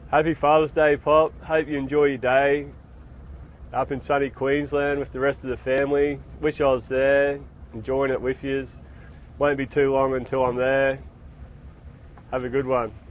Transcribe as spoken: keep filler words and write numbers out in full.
Happy Father's Day, Pop. Hope you enjoy your day up in sunny Queensland with the rest of the family. Wish I was there, enjoying it with yous. Won't be too long until I'm there. Have a good one.